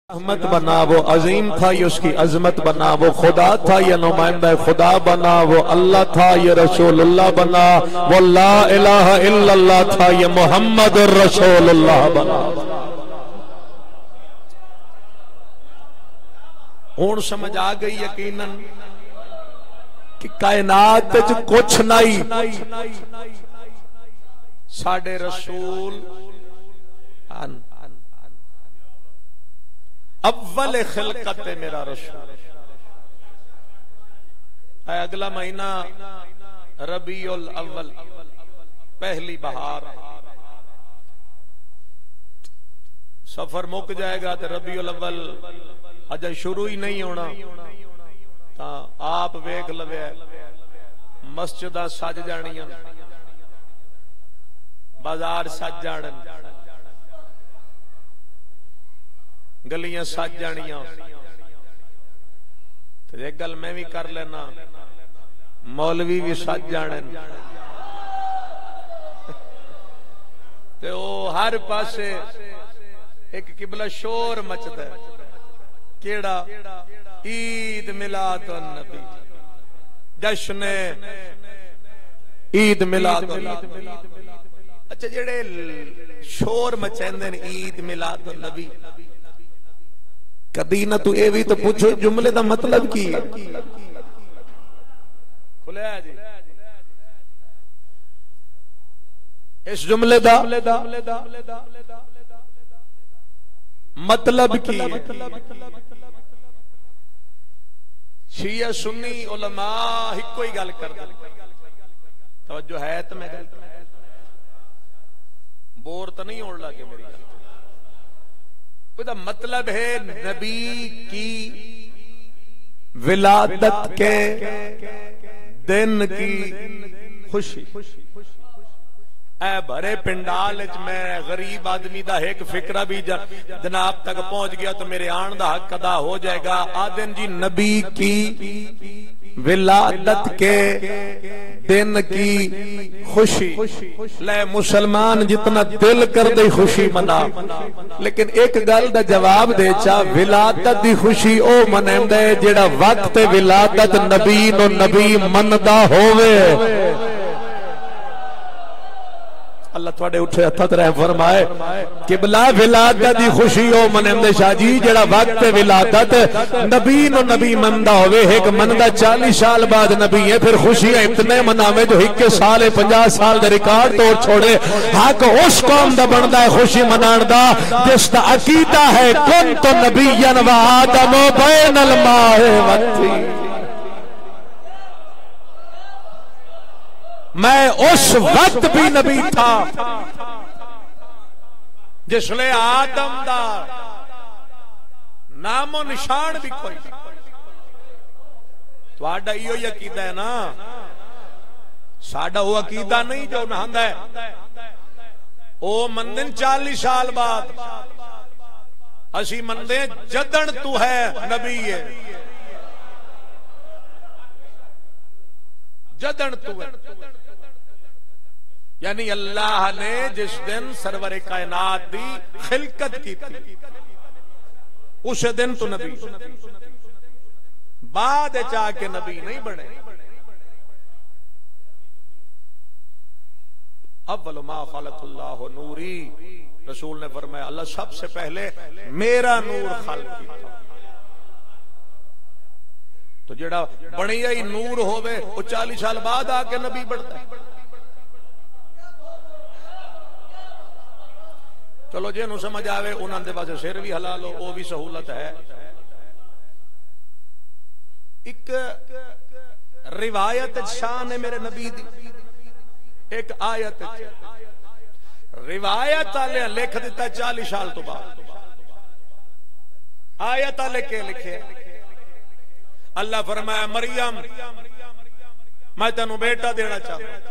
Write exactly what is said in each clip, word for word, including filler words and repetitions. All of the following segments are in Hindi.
रहमत बना वो अजीम था ये उसकी अजमत बना वो खुदा था ये नुमाइंदा खुदा बना वो अल्लाह था ये रसूलुल्लाह बना वो ला इलाहा इल्लल्लाह था ये मोहम्मद रसूलुल्लाह बना। हुण समझ आ गई यकीनन कि कायनात च कुछ नहीं साडे रसूल अव्वल खिलकत है मेरा रसूल। अगला महीना रबीउल अव्वल पहली बहार सफर मुक जाएगा तो रबीउल अव्वल अजय शुरू ही नहीं होना। ता आप वेख लवे मस्जिदां सज जानियां बाजार सज जाने गलियां सज जानियां। तो एक गल मैं भी कर लेना मौलवी भी सज जाने ते ओ हर पासे एक किबला शोर मचदा है केड़ा ईद मिलादुन नबी जश्न ईद मिलादुन। अच्छा जेड़े शोर मचांदे ने ईद मिलादुन नबी कदी ना तू ये भी तो पूछो जुमले का मतलब की है। खुलिया जी इस जुमले का मतलब की है। शिया सुन्नी उलमा हिको ही गल कर तवज्जो है तो मैं गल बोर तो नहीं होने लगे मेरी गल। उसका मतलब है नबी की विलादत के दिन की खुशी। ऐ भरे पिंडाल च मैं गरीब आदमी दा एक फिक्रा भी जनाब तक पहुंच गया तो मेरे आन दा हक अदा हो जाएगा। आदिन जी नबी की विलादत के दिन की खुशी ले मुसलमान जितना दिल कर दे खुशी मना। लेकिन एक गल दा जवाब दे चा विलादत दी खुशी ओ मनांदा है जेड़ा वक्त विलादत नबी नो नबी मनदा होवे। अल्लाह थोड़े उठे हथ रह फरमाए किबला विलादत दी खुशी ओ मनांदे शाह जी जेड़ा वक्त विलादत नबी नो नबी मनदा होवे। एक मनदा चालीस साल बाद नबी है फिर खुशियां इतने मनावे जो इक्के साल पचास साल दे रिकॉर्ड तोड़ छोड़े। हक उस कौम दा बनदा है खुशी मनाण दा जिस दा अकीदा है कुन तो नबियन व आदम बैनल माए वक्ती। मैं उस वक्त भी नबी था जिसले आदम दा नामो निशान भी कोई। तुहाडा इहो ही अकीदा है ना साडा वो अकीदा नहीं जो नहांदा है ओ मंदन चालीस साल बाद असी मंदे जदन तू है नबी है जदन तू है। यानी अल्लाह ने जिस दिन सरवरे कायनात दी खिलकत की थी उस दिन तो नबी बाद जाके नबी नहीं बने। अव्वल मा खलक़ल्लाहु नूरी रसूल ने फरमाया अल्लाह सबसे पहले मेरा नूर खल्क किया। तो जेड़ा बनिया ही नूर होवे वो चालीस साल बाद आके नबी बनता है। चलो जिन्हों समझ आवे उन्होंने पास सिर भी हला लो वो भी सहूलत है। एक रिवायत शान है मेरे नबी दी एक आयत रिवायत आले लिख दिता चालीस साल तो बाद आयत आले के लिखे अल्लाह फरमाया मरियम मैं तेनू बेटा देना चाहता।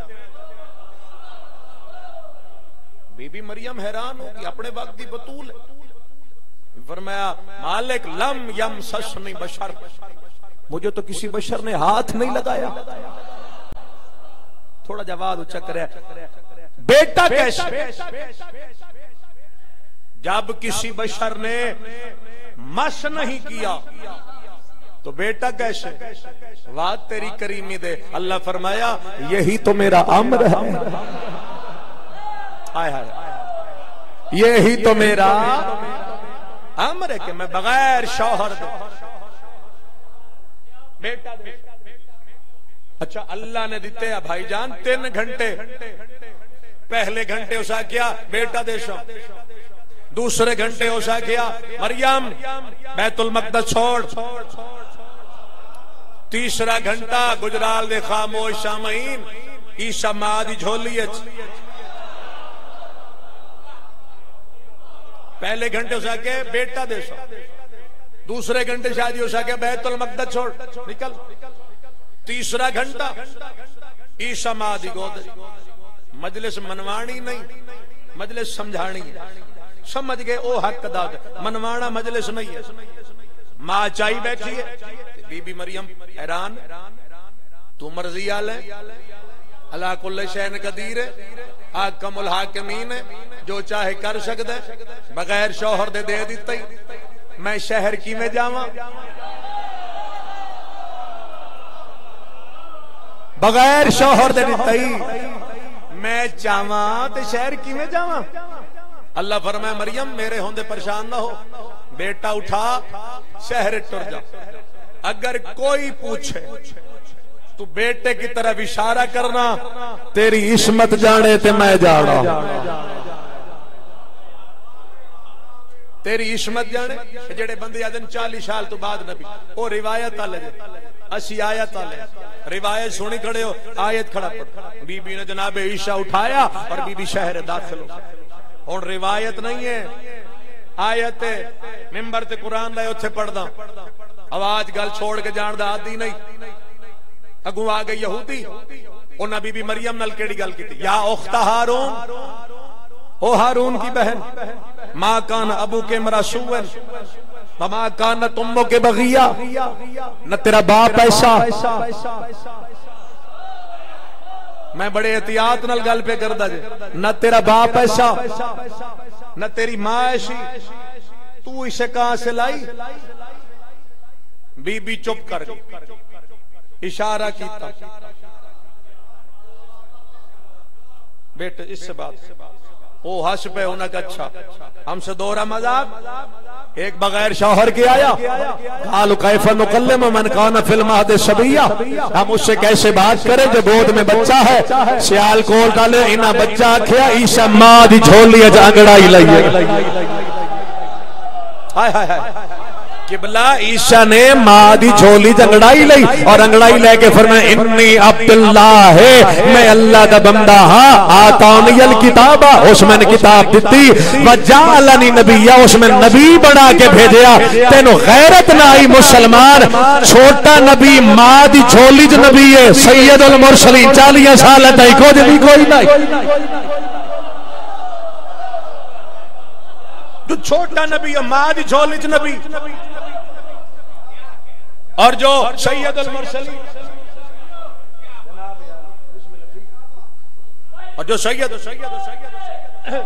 बीबी मरियम हैरान होगी अपने वक्त की बतूल है। फरमाया मालिक लम यम ससनी बशर मुझे तो किसी बशर ने हाथ नहीं लगाया। थोड़ा जवाब उच्चा करे बेटा कैसे जब किसी बशर ने मश नहीं किया तो बेटा कैसे? वाह तेरी करीमी दे। अल्लाह फरमाया यही तो मेरा अम्र है। हाय हाय, यही तो मेरा अम्र है कि मैं बगैर शौहर दे बेटा दे। अच्छा अल्लाह ने दिते है भाईजान तीन घंटे। पहले घंटे उसा किया बेटा देशो, दूसरे घंटे उसा किया मरियम बैतुल मक़दस छोड़, तीसरा घंटा गुजराल दे खामोश सामईन ईसा मां दी झोली। पहले घंटे उसा के बेटा देशो, दूसरे घंटे शादी उसा के बैतुल मक़दस छोड़ निकल, तीसरा घंटा ईसा मां दी गोद। मजलिस मनवाणी नहीं, मजलिस समझानी। समझ गए ओ हक दा, मनवाना मजलिस नहीं है। मां चाई बैठी है, बीबी मरियम हैरान, तू मर्जी आल है, अला कुल्ल शैन कदीर है, आकमुल हाकिमीन है, जो चाहे कर सकता है, बगैर शौहर दे दे दिता ही। मैं शहर की में जावा, बगैर शौहर दे दिता ही। मैं चावा ते शहर की में जावा। अल्लाह फरमाए मरियम मेरे होंदे परेशान ना हो, बेटा उठा शहर टुर जा। अगर कोई पूछे तू बेटे की तरफ इशारा करना, तेरी इस्मत जाने ते मैं जाना, तेरी इस्मत जाने। जेड़े बंदे आदन चालीस साल तो बाद नबी, ओ रिवायत आले असी आयत आले रिवायत सुनी खड़े हो, आयत खड़ा पड़। बीबी ने जनाबे ईशा उठाया और बीबी शहर दाखिल हो। और रिवायत नहीं है, आयत है। मिंबर ते कुरान लाए उथे पढ़दा, आवाज गल छोड़ के जान दा आदी नहीं। अगू आ गई यहूदी, उन्हें बीबी मरियम नाल केड़ी गल कीती, या उख्ता हारून, ओ हारून की बहन, मां कान अबू के मरासूवन मां कान तुम्मो के बगिया, न तेरा बाप ऐसा। मैं बड़े एहतियात नाल गल पे करदा जे, न तेरा बाप ऐसा न तेरी मां ऐसी, तू इसे कहां से लाई? बीबी चुप कर गई, इशारा किया बेटे इससे बात। वो हंस पे उन्हें का अच्छा हमसे दोहरा मजाक। एक बगैर शौहर के आया, कालू कैफा नुकल्लिम मन काना फिल महद सबैया, हम उससे कैसे बात करें जो गोद में बच्चा है। सियालकोट डाले इना बच्चा आखिया ईसा मां दी झोली अज अंगड़ाई लईए। हाय हाय हाय, किबला ईशा ने मां दी झोली अंगड़ाई लई और अंगड़ाई लेके फरमाया इन्नी अब्दुल्लाह है, मैं अल्लाह दा बंदा हां। आतानियल किताबा, उसमें किताब दिती, वजालनी नबिया, उसमें नबी बना के भेजा। तेनो गैरत ना आई मुसलमान, छोटा नबी मां दी झोली च नबी है, सैयदुल मुरसलीन चालीस साल तई कुछ भी कोई नहीं। जो छोटा नबी है मां दी झोली च नबी, और जो सैयदुल मुरसलीन और जो सैयद सैयद सैयद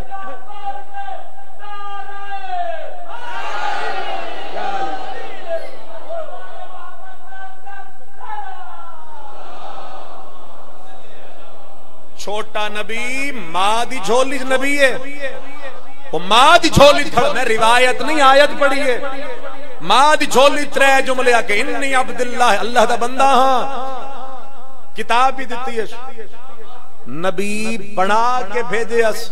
छोटा नबी मां दी झोली च नबी है। वो मां दी झोली च, मैं रिवायत नहीं आयत पढ़ी है। मां दी झोली त्रै जुमले आके इन्नी अब्दुल्लाह, अल्लाह दा बंदा हां। किताब भी दिती है, नबी बना के भेजे अस।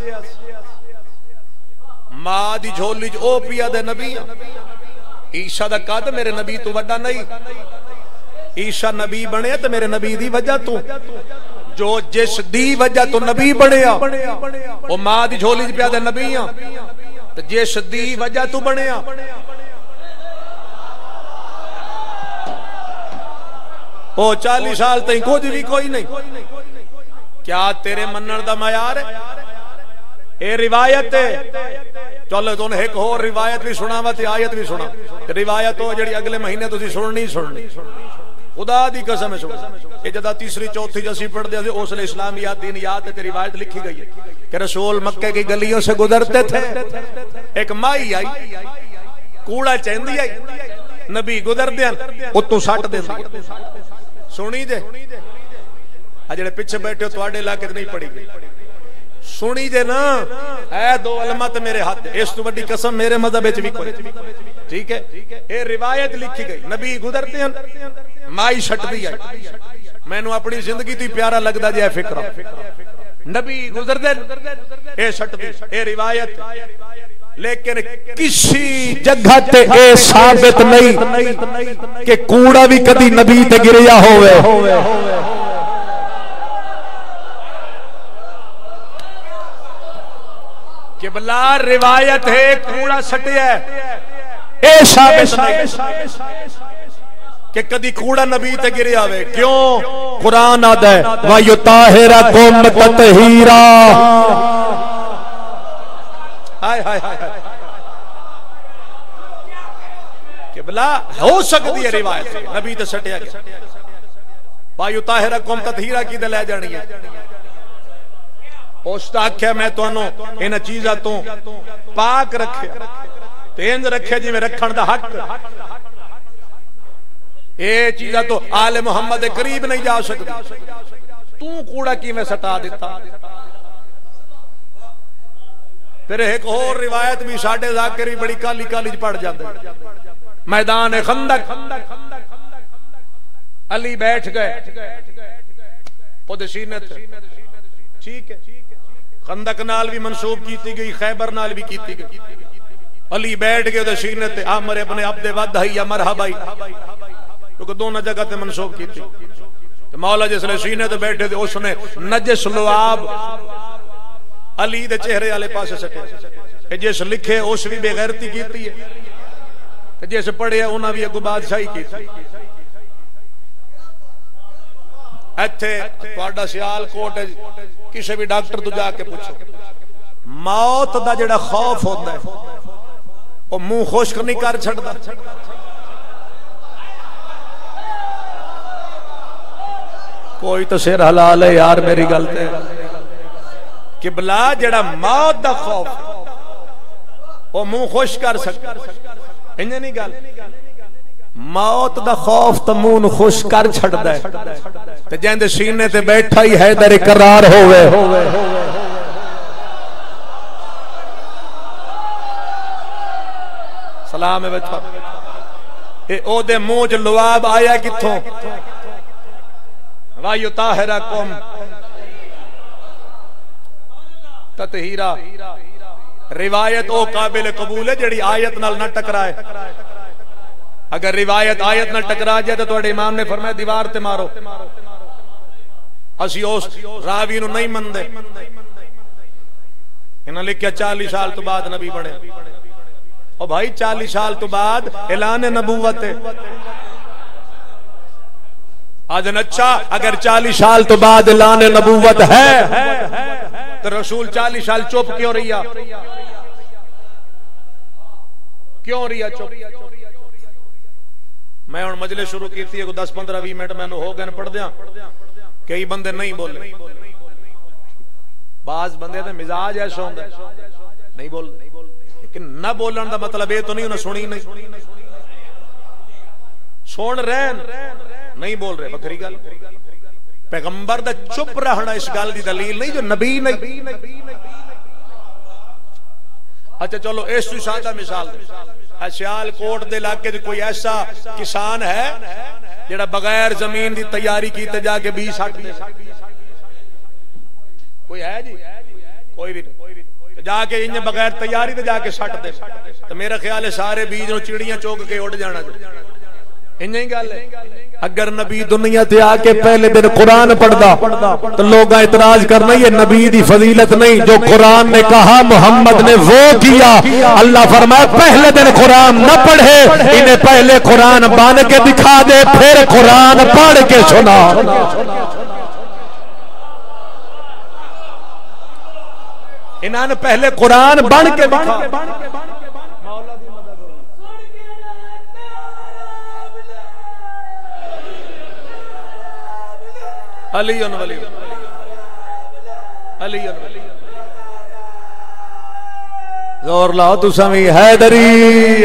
मां दी झोली च ओ पिया दे नबी। ईशा दा कद मेरे नबी तू वड्डा नहीं, ईशा नबी बने तो मेरे नबी दी वजह तू, जो जिस दी वजह तो नबी बने वो मां दी झोली च पिया दे नबी आ, तो जिस दी वजह तू बने ओ चालीस साल तक कुछ भी कोई नहीं। क्या तेरे मनन दा मयार है? ए रिवायत है। चलो तुम एक होर रिवायत भी सुनावा ते आयत भी सुना। रिवायत हो जी अगले महीने तुम सुननी सुननी, खुदा दी कसम है सुन। ये जदा तीसरी चौथी जसी पढ़ते थे उसने इस्लामियात दीन याद है, रिवायत लिखी गई है कि रसूल मक्के की गलियों से गुजरते थे, एक माई आई कूड़ा चाहती है नबी गुजरदे उतों सट देंदी सुनी जे आ जेड़े पिछे बैठे हो तुहाडे इलाके च नहीं पड़ी गई सुनी जे ना ऐ दो अलमत मेरे हाथ इस तो बड़ी कसम मेरे मजहब विच भी कोई ठीक है ये रिवायत लिखी गई नबी गुजरदे माई छटदी है मैनू अपनी जिंदगी तो प्यारा लगदा जे फिक्र नबी गुजरदे ए छटदी ए रिवायत लेकिन किसी जगह ते ए साबित नहीं कि कूड़ा भी कदी नबी ते गिरया होवे कि बला रिवायत है कूड़ा सटिया ए साबित नहीं कि कदी कूड़ा नबी ते गिरया होवे क्यों कुरान आदा है व युताहिरकुम ततहीरा हाय हाय हाय कि बला हो सकती है रिवायत नबी ते सटिया गया वायु ताहिरा कौम ततहीरा की ले जानी है उस आख्या मैं तुहानू इन चीज़ां तो पाक रखे तेंज रखे जिवें रखण दा हक ये चीज़ां तो आले मुहम्मद दे करीब नहीं जा सकती तू कूड़ा किवें सटा दिता फिर एक और रिवायत भी साडे ज़ाकिर भी बड़ी काली काली पड़ जाते मैदान खंदक अली बैठ गए सीने ठीक है खंदक नाल भी मंसूब की गई खैबर नाल भी की गई अली बैठ गए सीने ते आमर अपने अब्दे वदही या मरहबाई क्योंकि दोनों जगह ते मंसूब की तो मौला जिसले सीने ते बैठे थे उसने नजस लुआब अली दे चेहरे वाले पासे सटे जिस लिखे उस भी बेगैरती की जिस पढ़े उन्हें भी अगू बादशाही की इत्थे तुहाडा सियालकोट किसी भी डॉक्टर तो जाके पूछो मौत दा जिहड़ा खौफ होता है वो मुंह खुश्क नहीं कर छड़दा कोई तो सिर हलाल है यार मेरी गल ते कि बला जड़ा मौत दा खौफ वो मुंह खुश कर सकता इंज नहीं गल मौत दा खौफ तो मुंह खुश कर छड़दा है ते जिंदे सीने ते बैठा ही हैदर इकरार होवे सलाम है बच्चा ए ओदे मुंह च लुआब आया किथों वायु ताहिरा कौम ततहीरा रिवायत ओ काबिल कबूल है जड़ी आयत नाल न टकराए अगर रिवायत आयत नाल टकरा जाए तो तुहाडे इमाम ने फरमाया दीवार ते मारो असी उस रावी नूं नहीं मनदे इन्हां लिखिया चालीस साल तो बाद नबी बने ओ भाई चालीस साल तो बाद ऐलान नबूवत है आज अच्छा अगर चालीस साल तो बाद ऐलान नबूवत है तो रसूल चालीस साल चुप क्यों रहिया क्यों रहिया चुप मैं हुण मजलिस शुरू की थी दस पंद्रह भी मिनट मैंने हो गए पढ़ दिया कई बंदे नहीं बोले बाज बंदे का मिजाज ऐसा होंगे नहीं बोल लेकिन न बोलने का मतलब ये तो नहीं उन्हें सुनी नहीं सुन रहे नहीं बोल रहे बखरी गल पैगंबर दा चुप रहना इस गल की दलील नहीं जो नबी नहीं अच्छा चलो इस सादा मिसाल सियालकोट दे इलाके च कोई ऐसा किसान है जेड़ा बगैर जमीन की तैयारी की जाके बीज सट दे कोई है जी कोई भी नहीं जाके इन बगैर तैयारी ते जाके सट दे तो मेरा ख्याल है सारे बीज नु चिड़ियां चोक के उड़ जाना इंज ही गल है अगर नबी दुनिया ते आके पहले दिन कुरान पढ़दा तो लोग इतराज करना ये नबी दी फजीलत नहीं जो कुरान ने कहा मोहम्मद ने वो किया अल्लाह फरमाए पहले दिन कुरान न पढ़े इन्हें पहले कुरान बन के दिखा दे फिर कुरान पढ़ के सुना इन्होंने पहले कुरान बन के दिखा अली वली अली गौर लाओ तुसा भी हैदरी।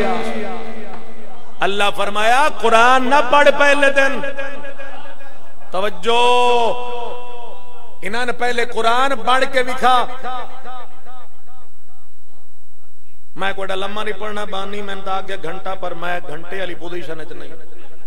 अल्लाह फरमाया कुरान ना पढ़ पहले दिन, तवज्जो, इन्होंने पहले कुरान पढ़ के विखा। मैं कोई लम्मा नहीं पढ़ना बानी, मैंने तो आगे घंटा, पर मैं घंटे वाली पोजीशन च नहीं।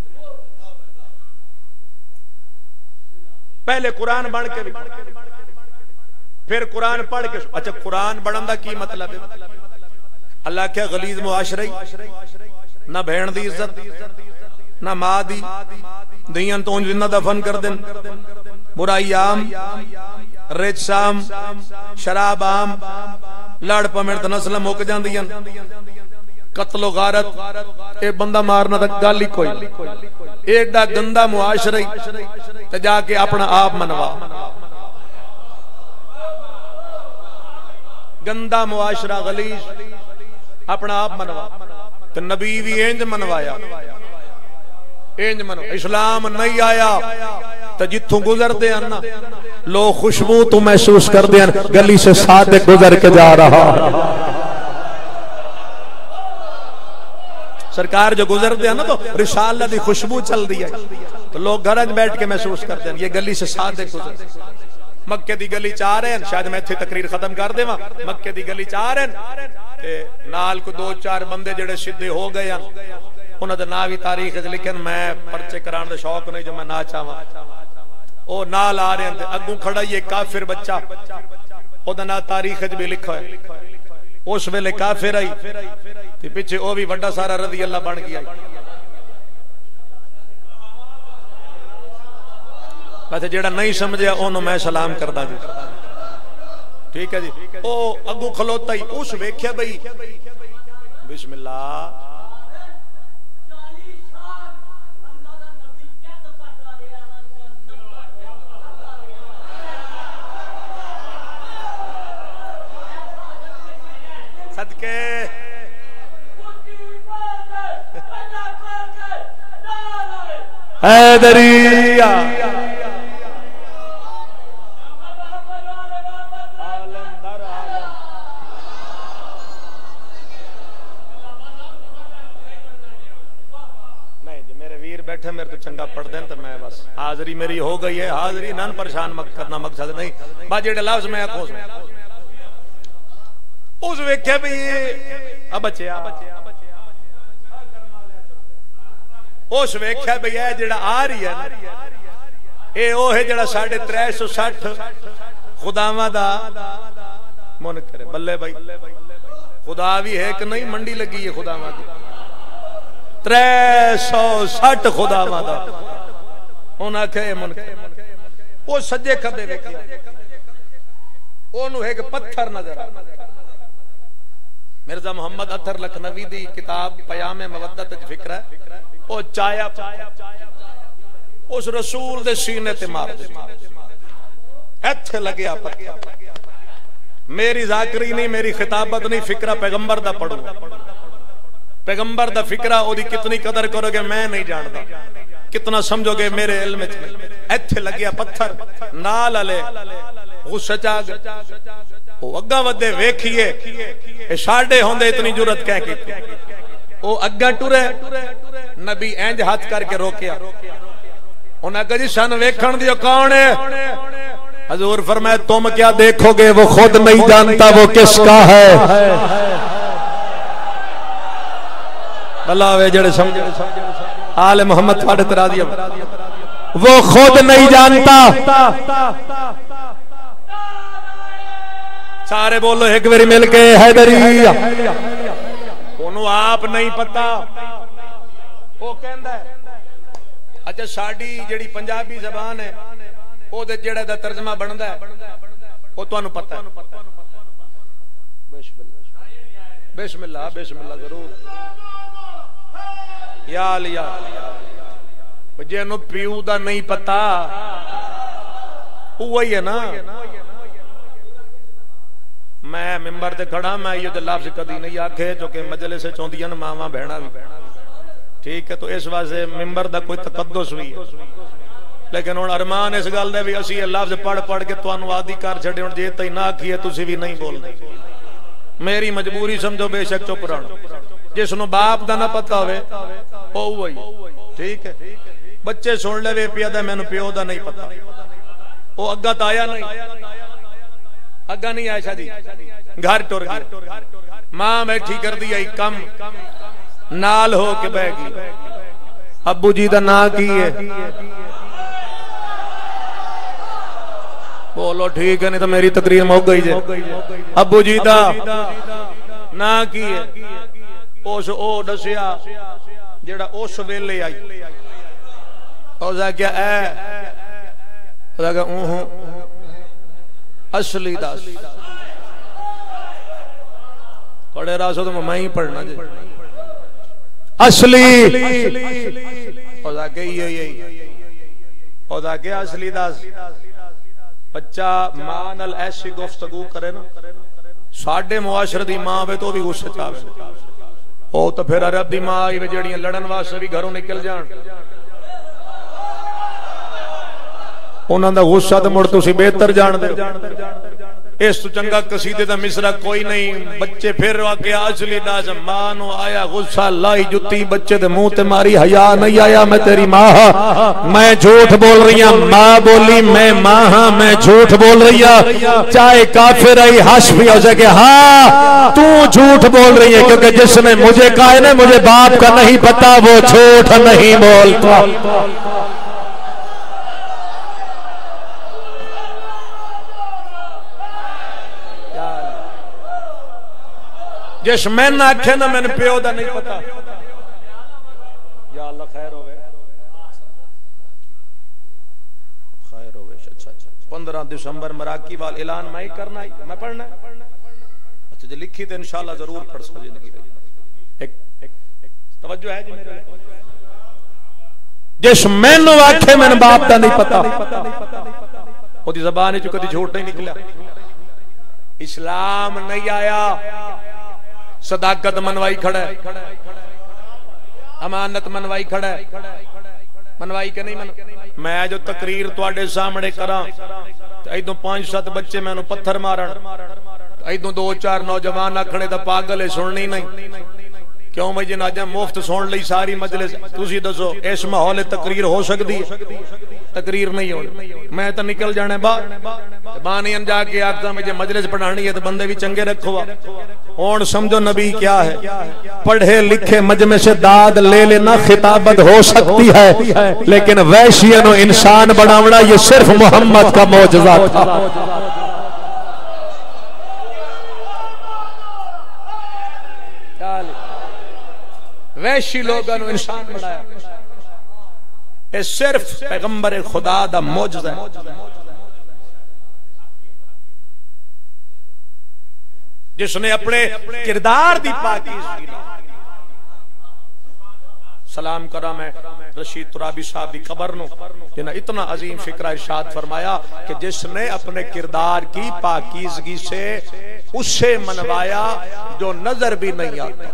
पहले कुरान पढ़ के विखा, फिर कुरान पढ़ के। अच्छा कुरान पढ़न का की मतलब है? अल्लाह क्या गलीज मुआशरे, ना भेड़ की इज्जत, ना मां दी, दियन तो जिन्ना दफन कर देन, बुराई आम, रिच शाम, शराब आम, लड़ पमिड़ नस्ल मुक जांदियां, कत्लो गारत, ये बंदा मारना तो गल ही कोई। एडा गंदा मुआशरा ते जाके अपना आप मनवा, गंदा मुआशरा गलीज, अपना आप मनवा। तो नबी भी इंज मनवाया, इंज मनो। इस्लाम नहीं आया तो जिथों गुजरते हैं ना लोग खुशबू तो महसूस करते हैं, गली से साथ गुजर के जा रहा है। सरकार जो गुजरते हैं ना तो रिसालत की खुशबू चल दी है, तो लोग घर में बैठ के महसूस करते हैं ये गली से साथ गुजर। मक्के दी गली चाह रहे हैं, शायद मैं इत्थे तकरीर खत्म कर देवां। मक्के दी गली चाह रहे हैं ते नाल को दो चार बंदे जेड़े सीधे हो गए हैं, उन्होंने ना भी तारीख लिखे, मैं परचे कराने का शौक नहीं जो मैं ना चाहवा। ओ नाल आ रहे हैं, अगू खड़ा ही एक काफिर बच्चा, ओदा ना तारीख भी लिखा है, उस वेले काफिर आई ते पिछे ओ भी वड्डा सारा रज़ी अल्लाह बन गया। वैसे जेड़ा नहीं समझिया ओनू मैं सलाम करदा जी, ठीक है जी। ओ अगू खलोता ही उस वेख्या बई बिस्मिल्लाह, सदके हैदरिया बैठे मेरे तो चंगा पढ़ दें तो मैं बस हाजरी मेरी हो गई है। हाजरी नन परेशान मत करना, मकसद नहीं बस जेड़े लफ्ज मैं आखो उस वेखे भी अब बच्चे उस वेख्या भी है जेड़ा आ रही है ये ओ है जेड़ा साढ़े त्रै सौ सठ खुदावां दा मन करे। बल्ले भाई खुदा भी है कि नहीं, मंडी लगी है खुदावां दी, त्रै सौ सठ खुदावां दा उन्हें आखे मन वो सज्जे खब्बे वेखिया ओनू एक पत्थर नजर आ। मिर्जा मोहम्मद अतर लखनवी दी किताब पयामे मवद्दत च फिक्र है, ओ चाया उस रसूल दे सीने ते मार दे, इत्थे लगया पत्थर। मेरी जाकरी नहीं, मेरी खिताबत नहीं, फिक्रा पैगंबर दा पढ़ो, पैगंबर दा फिक्रा ओदी कितनी कदर करोगे मैं नहीं जानता, कितना समझोगे मेरे इल्म च नहीं। इत्थे लगया पत्थर नाल अले गुस्से च आ गए, ओ अग्गा वधे वेखिए साडे होंदे इतनी जुरत कह की, ओ अग्गा टुरे नबी इंज हाथ करके रोकिया, उन्हें कहा जी सन वेखण दियो कौन है? हजूर फरमाया तुम क्या देखोगे, वो खुद नहीं जानता वो किसका है। अल्लाह वे जेड़े समझे आले मोहम्मद थोड़े तरा दिया, वो खुद नहीं जानता। सारे बोलो एक बारी मिल के हैदरिया। ओनू आप नहीं पता, वो कहंदा है अच्छा साडी जेड़ी पंजाबी जबान है ओदे जेड़ा दा तर्जमा बनदा है वो तुहानू पता है। बिस्मिल्लाह बिस्मिल्लाह जरूर या लिया जेनू प्यू दा नहीं पता वही है ना। मैं मिंबर ते खड़ा, मैं ये लफ्ज कदी नहीं आखे जो कि मजलिस से चौंदियां मावां बहना भी, ठीक है। तो इस वास्ते मिंबर दा कोई तकद्दुस भी है, लेकिन हुण अरमान इस गल दे भी असीं लफ्ज पढ़ पढ़ के तुहानू आदी कर छड्डे, हुण जे तई ना आखीए तुसीं भी नहीं बोलदे। मेरी मजबूरी समझो बेशक चुप रहना। जिसनों बाप का ना पता होवे ओ वही ठीक है। बच्चे सुन ले पिया दा मैनू प्यो दा नहीं पता, वो अग्गा तो आया नहीं, अग्गा नहीं आया शादी घर टुर गई। मां बैठी कर दी आई कम नाल हो के बह गई। अब्बू जी दा ना की है बोलो ठीक है, नहीं तो मेरी तकरीर मुक गई जे। अब्बू जी दा ना की है उस ओ दसिया जेड़ा उस वेले आई ओदा क्या है ओदा क्या ऊह असली दस थोड़े रासो तो मैं ही पढ़ना जे असली ओदा के यही ओदा के असली दस। बच्चा मां नाल ऐसी गुफ्तगू करे ना साडे मुआशरे दी मां वे तो भी गुस्से च आवे, ओ तो फिर अरब दी मां आई वे जेड़ियां लड़न वास्ते भी घरों निकल जान उन्हां दा गुस्सा तो मुड़ तुसीं बेहतर जान दे। इस तो चंगा कसीदे दा मिसरा कोई नहीं। बच्चे फिर आके असली दास मां नु आया गुस्सा लाई जुत्ती बच्चे दे मुंह ते मारी, हया नहीं आया मैं तेरी मां हां, मैं झूठ बोल रही हूं। मां बोली मैं मां हां, मैं झूठ बोल रही हूं। चाहे काफिर आई हंस भी हो सके हां तू झूठ बोल रही है, क्योंकि जिसने मुझे कहा है ना मुझे बाप का नहीं पता वो झूठ नहीं बोलता। जिस मैंने आखे ना मैंने प्यो दा नहीं पता, या अल्लाह खैर होवे खैर होवे। अच्छा अच्छा पंद्रह दिसंबर मराकी वाल ऐलान मैं ही करना ही मैं पढ़ना अच्छा जो लिखी तो इंशाल्लाह जरूर पढ़ सको जिंदगी में। एक एक तवज्जो है जी मेरे जिस मैंने आखे मैंने बाप दा नहीं पता ओदी ज़बान विच कदी झूठ नहीं निकला। इस्लाम नहीं आया सदाकत मनवाई खड़ा है, अमानत मनवाई खड़ा है, मनवाई के नहीं मन। मैं जो तकरीर तुहाडे सामने करा इदों पांच सत बच्चे मैनू पत्थर मारन, इदों दो चार नौजवान आखने दा पागल है सुननी नहीं क्यों मैं जनाजा मुफ्त सुन ली सारी मजलिस। तुसी दसो इस माहौल तकरीर हो सकती है? तकरीर नहीं होनी। मैं तो निकल जाने बाहर बानियन जाके आखदा मुझे मजलिस पढ़ानी है तो बंदे भी चंगे रखो। और समझो नबी क्या है, पढ़े लिखे मजमे से दाद ले लेना खिताबत हो सकती है, लेकिन वैश्य नो इंसान बनावना ये सिर्फ मोहम्मद का मौजज़ा था। वैश्य लोगों नो इंसान बनाया ये सिर्फ पैगंबर खुदा दा मौजज़ा है। जिसने अपने किरदार दी पाकीज़गी सलाम करा मैं रशीद तुराबी साहब की कबर नो जिन्हें इतना अजीम फिक्रा इरशाद फरमाया कि जिसने अपने किरदार की पाकीज़गी से उससे मनवाया जो नजर भी नहीं आता।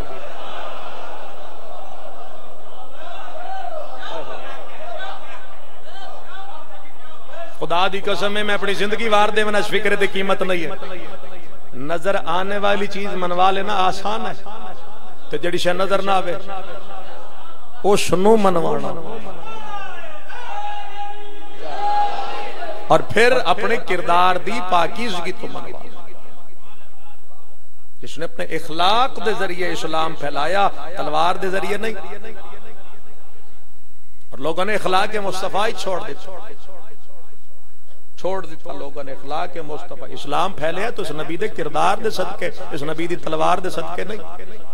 खुदा दी कसम है मैं अपनी जिंदगी वार दे वना फिक्र दी कीमत नहीं है। नजर आने वाली चीज मनवा लेना आसान है, तो जड़ी शे नजर ना आवे उसनू मनवाना और फिर अपने किरदार दी पाकीज़गी तो मनवा। जिसने अपने इखलाक दे जरिए इस्लाम फैलाया तलवार दे जरिए नहीं, और लोगों ने इखलाक मुस्तफा ही छोड़ दिया छोड़ दिता लोगों ने इखलाक मुस्तफा। इस्लाम फैले तो इस नबी दे किरदार दे सदके, इस नबी दी तलवार दे सदके नहीं।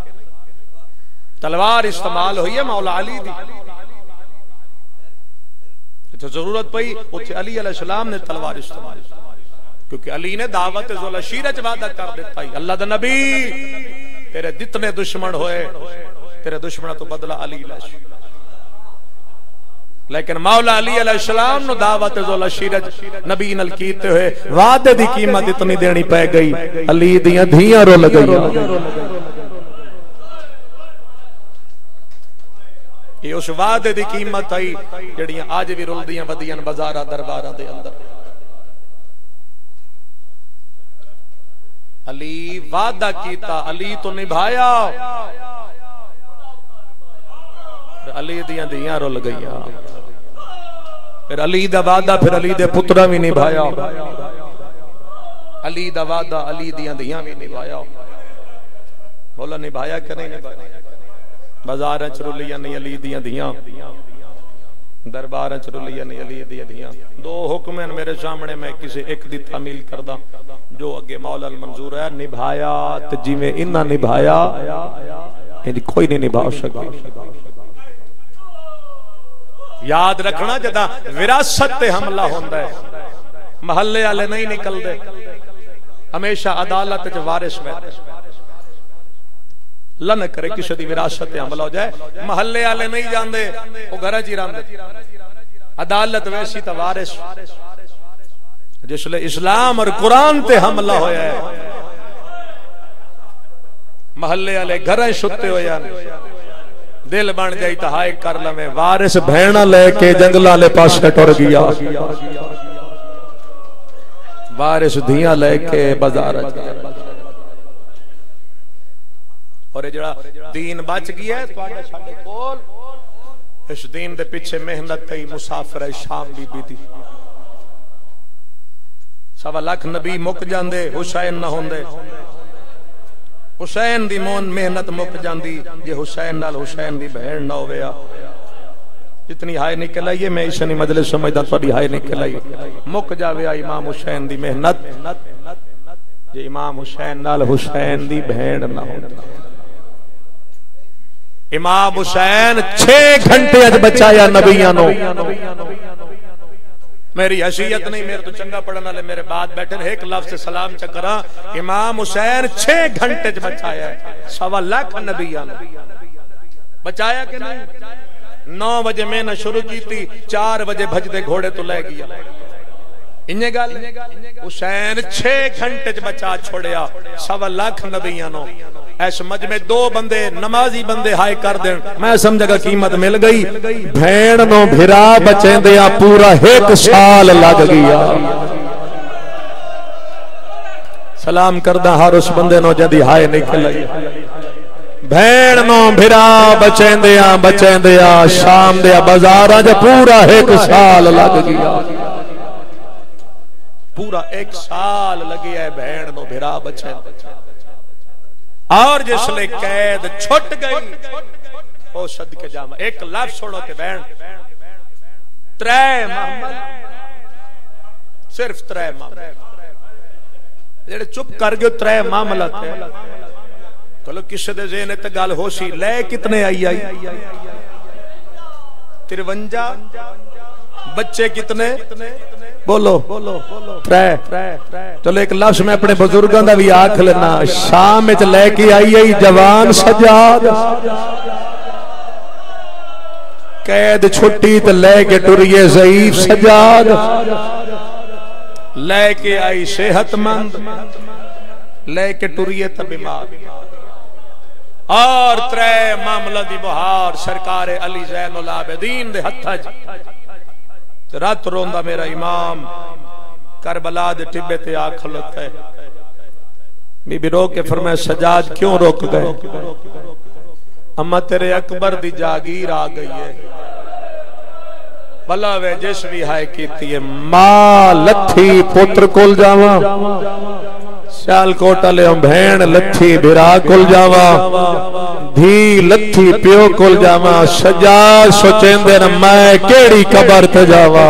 तलवार इस्तेमाल हुई है मौला अली दी, तो जरूरत पई उथे अली अलैहिस्सलाम ने तलवार इस्तेमाल, क्योंकि अली ने दावत ज़ुलशीर च वादा कर दिता ही अल्लाह दा नबी तेरे जितने दुश्मन होए तेरे दुश्मन तो बदला अली ले। लेकिन मौला अली अलैहिस्सलाम नु दावत ज़ुलशीर नबी नल कीते हुए वादे दी कीमत इतनी देनी पै गई, अली दियां धीयां रुल गईयां। ये उस वादे दी कीमत आई जड़ियां आज भी रुलदियां वदियां बाजारां दरबारां दे अंदर। अली वादा कीता, अली तो निभाया, अली दियां दियां रुल गईयां। फिर अली दा वादा फिर अली दे पुत्रा भी निभाया, अली दा वादा अली दियां दियां भी निभाया। बोला निभाया कि नहीं निभाया? बाजार च रुलियां नहीं अली दियां दियां, दरबार च रुलियां नहीं अली दियां दियां। दो हुक्म हैं मेरे सामने, मैं किसी एक दी तामील करदा, जो अगे मौला मंजूर है। निभाया ते जिवें इन्हां निभाया इंज कोई नहीं निभा सकदा। याद रखना, जदा विरासत ते हमला होंदा है महल्ले वाले नहीं निकलते, हमेशा अदालत च वारिस बैठे। लन करे किसी दी विरासत ते हमला हो जाए, महल्ले वाले नहीं जाते, वो घर च ही रहंदे। अदालत वैसी तो वारिस। जिसले इस्लाम और कुरान ते हमला होया है, महल्ले वाले घर सुते होया, दिल बन जाई तो हाय कर लवे। वारिस भेड़ा लेके जंगलां ले पासे टुर गया, वारिस धियां लेके बाजार गया। और ये जड़ा दीन बच गया है तुहाडे साडे कोल, इस दीन दे पीछे मेहनत कई मुसाफिर है शाम बीबी दी। सवा लाख नबी मुक जांदे, हुसैन ना होंदे। हुसैन दी मोन मेहनत मुक जांदी जे हुसैन नाल हुसैन दी बहन ना होवे। जितनी हाय निकल आई है, मैं इस नहीं मजलिस समझदा थोड़ी हाय निकल आई। मुक जावे इमाम हुसैन दी मेहनत जे इमाम हुसैन नाल हुसैन दी बहन ना होंदी। इमाम हुसैन छह घंटे अज बचाया नबियां नो। मेरी हैसियत नहीं, मेरे तो चंगा पढ़ने वाले मेरे बाद बैठे, एक लफ्ज से सलाम चकरा। इमाम हुसैन छह घंटे च बचाया है सवा लाख नबियां नो। बचाया कि नहीं? नौ बजे मेहनत शुरू की थी, चार बजे भजदे घोड़े तो ले गया। इन्हें गल हुसैन छह घंटे च बचा छोड़िया सवा लाख नबियां नो। ऐस मज में दो बंदे नमाजी बंदे हाय कर देन, मैं समझगा कीमत मिल गई। भेड़ नो भिरा बचेंदिया पूरा एक साल लग गया। सलाम करदा हर उस बंदे नो जदी हाय निकल आई। भेड़ नो भिरा बचेंदिया बचेंदिया शाम दे बाजारां च पूरा एक साल लग गया। पूरा एक साल लगे है भेड़ नो भिरा बचेंदे। और जिसले कैद छुट गई, ओ सदके जामा एक लफ्ज छोड़ो के बहन, त्रै मामल, सिर्फ त्रै मामले जेड़े चुप कर गए, त्रै मामला थे। चलो किसी दे ज़हन ते गल होसी, ले कितने आई आई तिरवंजा, बच्चे कितने बोलो त्रै। चलो एक लफ्ज मैं अपने बुजुर्गों का भी आख लेना, शाम च लेके आई आई जवान सजाद, कैद छुट्टी तो लेके टुरिए ज़ईफ सजाद, लेके आई सेहतमंद, लेके टुरिए तो बीमार। और त्रै मामला दी बहार सरकार अली ज़ैनुल आबिदीन दे हत्था च। रात रोंदा मेरा इमाम करबला दे टिब्बे ते आ खलोता है। बीबी रो के फरमाया सजाद क्यों रुक गए? अम्मा तेरे अकबर दी जागीर आ गई है। भला वे जिस भी हाय कीती है, मां लथी पुत्र कोल जावा, सियालकोट वाले भेण लथी बिरा कोल जावा, धी लथी प्यो कोल जावा। सजाद सोचेंदे न मैं केड़ी कबर ते जावा,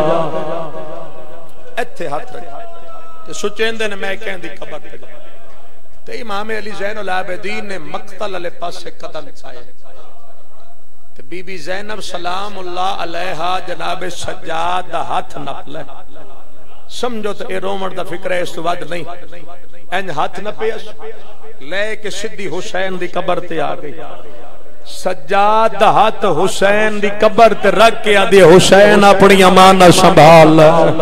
इत्थे हाथ रख सोचेंदे न मैं कहंदी कबर ते जावा। ते इमाम अली ज़ैनुल आबिदीन ने मक्तल वाले पासे कदम छाए ते बीबी ज़ैनब सलामुल्लाह अलैहा जनाब सज्जाद दा हाथ नप ले। समझो तो ए रोमन दा फिक्र है, इस तो वध नहीं। इंज हाथ नपे लेके सीधी हुसैन दी कबर ते आ गई। सज्जाद दा हाथ हुसैन दी कबर ते रख के आदि हुसैन अपनी अमानत संभाल,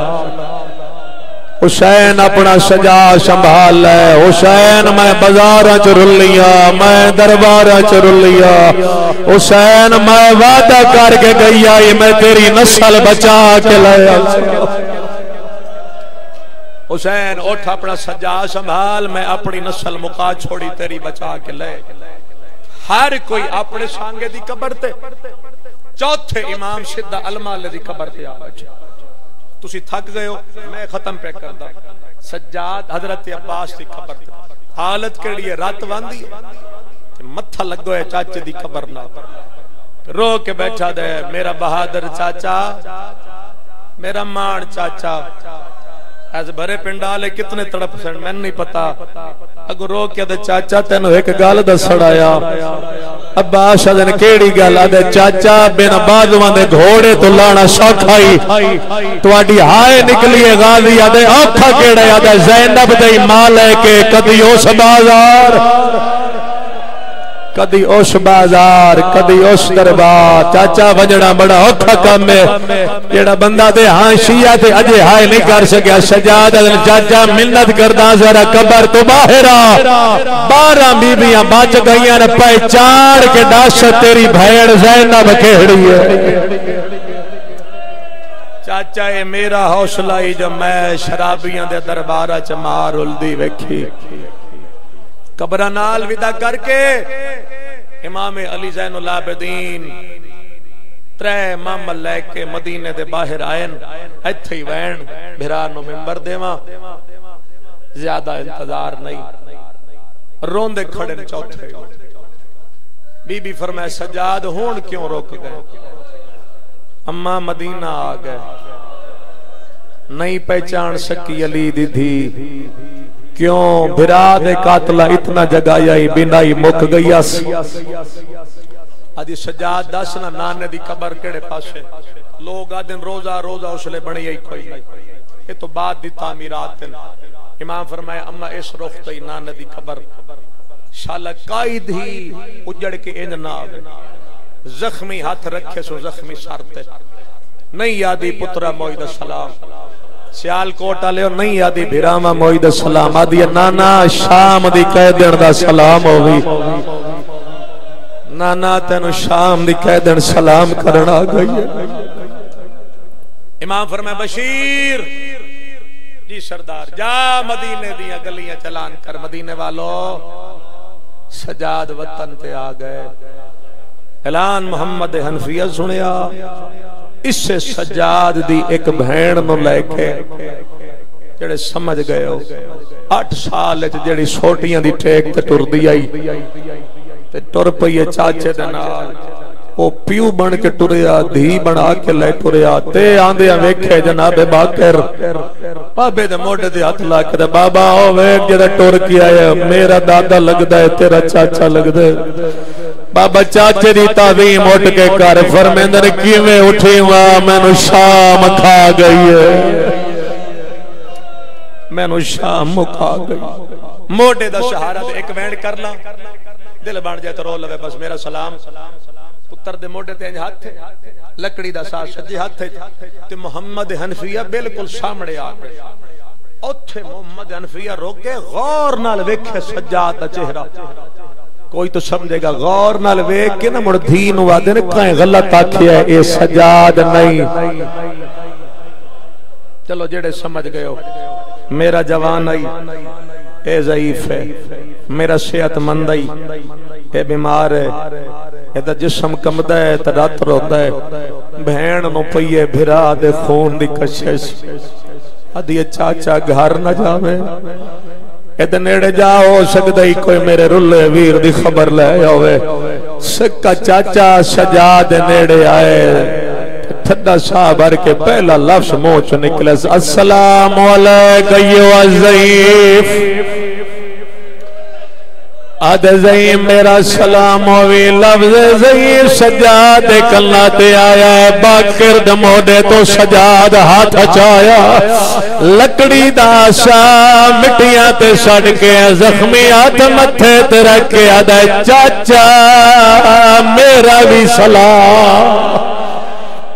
हुसैन अपना सजा संभाल ले। हुसैन मैं बाजारा च रुलिया, मैं दरबारा च रुलिया, हुसैन मैं वादा करके गई आई मैं तेरी नस्ल बचा के लाया। हुसैन उठ अपना सज्जाद संभाल, मैं अपनी नस्ल मुका छोड़ी तेरी बचा के ले। हर कोई अपने सांगे दी कबर ते, चौथे इमाम सिद्धा अलमाले दी कबर ते आ बैठे। तुसी थक गए हो, मैं खत्म पे करदा। सज्जाद हजरत अब्बास दी कबर ते, हालत केड़ी है, रात वांदी है, मत्था लगो है चाचे दी कबर ना, रो के बैठा दे मेरा बहादुर चाचा, मेरा मान चाचा। ऐसे भरे पिंडाले कितने तड़प सन मैंने नहीं पता। अगो रो के दे चाचा तेन एक गल दसड़ाया। अब्बास आदन केड़ी गल? आदे चाचा बिना बाजुआं दे घोड़े तो लाना सौखा ही, तुहाडी हाय निकली है गाजी। आदे औखा केड़ा? आदे ज़ैनब दी मां लेके कदी उस बाजार, कदी उस बाजार, कदी उस दरबार। चाचा वजना बड़ा औखा काम है, जेड़ा बंदा दे हाशिया ते अजे हाय नहीं कर सकिया। सजाद चाचा मिन्नत करदा जरा कबर तो बाहर आ। बारह बीबियां बच गईयां ने पहचान के दस तेरी भैन ज़ैनब केड़ी है। चाचा ये मेरा हौसला ही जो मैं शराबियां दे दरबारा च मार उलदी वेखी। कबरा नाल विदा करके इमाम अली ज़ैनुल आबिदीन त्रै मामल लैके मदीने दे बाहर आए। इत्थे ही वैन भिरा नु मिंबर देवा, ज्यादा इंतजार नहीं, रोंदे खड़े ने चौथे। बीबी फरमाए सज्जाद हुण क्यों रुक गए? अम्मा मदीना आ गए, नहीं पहचान सकी अली दी धी। क्यों भिरा दे कातला इतना जगाया ही बिना ही मुक गईया। आदि सजाद दस ना नाने दी कबर केड़े पासे? लोग आदन रोजा रोजा उसले बनी ही कोई नहीं, ये तो बाद दी तामीरात। इमाम फरमाया अम्मा इस रुख ते नाने दी कबर शाला कायद ही उजड़ के इंज ना आवे। जख्मी हाथ रखे सो जख्मी सरते नहीं यादी पुत्रा मोईद सलाम। सियालकोट आले नहीं आदि भिरावा मोईद सलाम। आदि नाना शाम दी कह देन दा सलाम होवी। नाना तेनु शाम दी कह देन सलाम करन आ गई है। इमाम फरमाए बशीर जी सरदार जा मदीने दियां गलियां चलान कर। मदीने वालों सजाद वतन ते आ गए। ऐलान मोहम्मद हनफिया सुनिया। इससे सजाद दी एक भैन नु लेके जेड़े समझ गए हो अठ साल जेड़ी छोटियां दी टेक ते टुरदी आई ते टुर पई चाचे दे नाल। ओ प्यू बन के टुरिया, धी बना के ले टुरिया ते आंदे वेखे जनाबे बाकर बाबे दे मोढे ते हाथ ला के बाबा ओ वेख जेड़ा टुर के आया मेरा दादा लगदा है तेरा चाचा लगदा है। बाबा चाचे दी तावीम उठ के कर फरमांदे ने किवें उठी वा मैनू शाम खा गई है, मैनू शाम मुका गई। मोढे दा सहारा ते एक वैंड कर ला दिल बन जाए तो रो लवे बस मेरा सलाम। पुत्र दे मोढे ते हाथ लकड़ी दा साथ सज्जे हाथ ते मोहम्मद हनफिया बिल्कुल सामने आ गए। ओथे मोहम्मद हनफिया रोके गौर नाल वेखे सज्जाद दा चेहरा। कोई तो समझेगा गौर नाल वेख के ना मुड़ धी नु आदे ने कहीं गलत आखिया ए सज्जाद नहीं। चलो जेड़े समझ गए हो मेरा जवान आई ए ज़ईफ है, मेरा सेहतमंद आई ए बीमार है, एदा जिस्म कंबदा है ते रात रोंदा है। भैन नु पईए भिरा दे खून दी कशिश। अदी चाचा घर न जावे एदे नेड़े जा हो सकदा ही कोई मेरे रुले वीर दी खबर ले आवे। सक्का चाचा सजाद दे नेड़े आए ठंडा साह भर के पहला लफ्ज मुंह चो निकले अस्सलामु अलैका या ज़ईफ। आदे ज़ईफ मेरा सलाम होवे। लफ्ज़ ज़ईफ सजाद दे कल्ला ते आया है। बाकर दे मोढे तो सजाद हाथ चाया लकड़ी दा सा मिट्टियां ते सड़ के जख्मी हाथ मथे ते रख के आदा चाचा मेरा भी सलाम।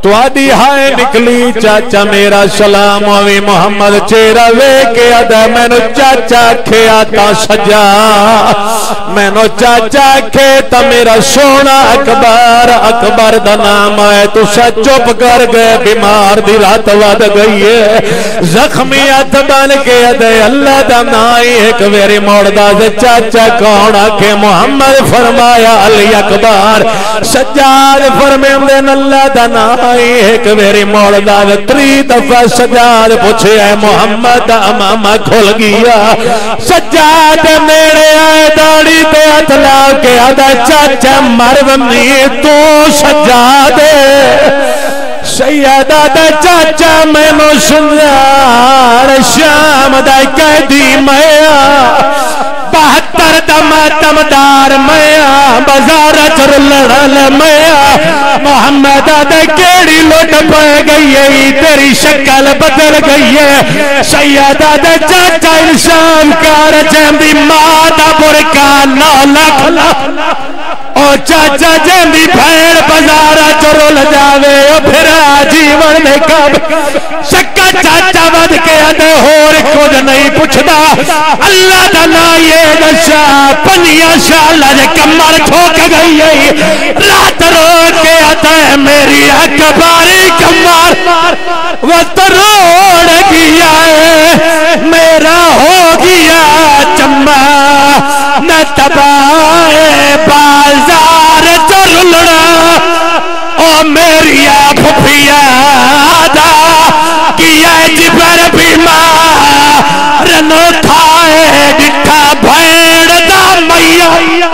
तुहाडी हाय निकली चाचा मेरा सलाम होवे मोहम्मद चेहरा वे के अदा मैनू चाचा खेया ता सजा मैनू चाचा खे ता मेरा सोना अकबर अकबर दा नाम है तुसा चुप कर गए बीमार दी रात वध गई है जख्मी हथ बन के अदे अल्लाह दा नाई एक वेरी मोड़दा से चाचा कौन आखे मोहम्मद फरमाया अली अकबर सज्जाद फरमांदे अल्लाह दा नाई एक वेरी मोड़दा से त्री दफा सज्जाद पूछे है मोहम्मद दा अमामा खुल गया सज्जाद नेड़े आए दाढ़ी ते हथ ला के आदा चाचा मर बनी तू सज्जाद सैयदा दा चाचा मैनू सुनार शाम दा कैदी मैं बहत्तर दम दमदार मैं बाजार च लड़ल मैं मोहम्मद दे केड़ी लुट पै गई है तेरी शक्ल बदल गई है सैयदा दे चाचा इंसान कार जंदी मां दा बुरका नौ लख ओ चाचा जंदी भैड़ बाजार च रुल जावे फिर जीवन दे कब सक्का चाचा वध के अदे होर कुछ नहीं पुछदा अल्लाह दा ना ये दशा पनिया शाला दे कमर ठोक गई है रात रो के अदे मेरी अकबारी कमर वो तरोड़ गया है मेरा हो गया चम्मा न तबाए बाजार चलना ओ मेरी फुफिया दा किया जिबर बीमार नो थाए दिखा भेड़ दा मैया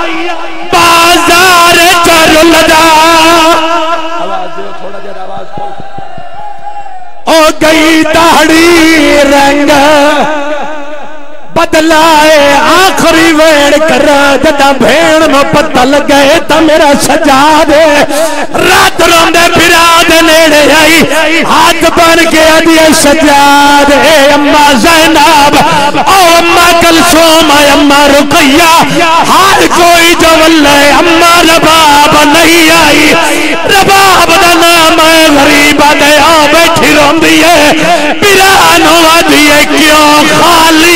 बाजार चलदा ओ गई दाढ़ी रंग बदलाए आखिरी वेड़ कर जदा भेड़ में पता लगे तो मेरा सजाद रात रोंदे बिराद नेड़े आई हाथ बन के अदिए सजाद अम्मा ज़ैनब ओ अम्मा कलसूम अम्मा रुकैया हर कोई जो वल्ले अम्मा रबाब नहीं आई रबाब दा नाम है गरीब दया बैठी रोंदी है बिरानो अदिए क्यों खाली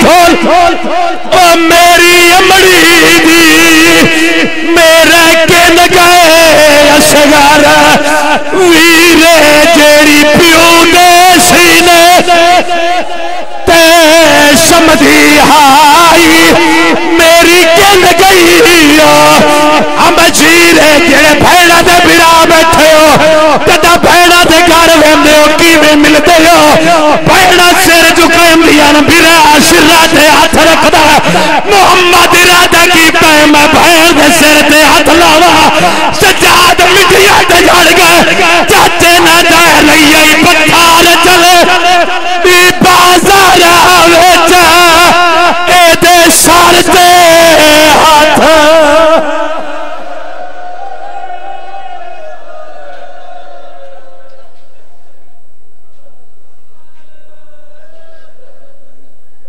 ओ मेरी अमड़ी दी मेरा के गए असगार वीरे जेड़ी पियो दे सीने ते समझी हाई मेरी के गई हम जीरे जेड़े भैड़ा दे बिरा बैठे हो कदा भैड़ा दे घर वेंदे हो किवें मिलते हो भैड़ा सिर झुकांदियां न बिरा सिरा ते हाथ रखदा मोहम्मद इरादा की पे मैं भैड़ दे सिर ते हाथ लावा सजाद मिटिया ते झड़ गए चाचे ना दे लई पत्थर चले बी बाजार विच ए दे सर ते हाथ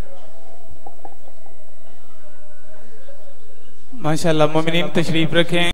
माशाअल्लाह मोमिनीन तशरीफ रखें।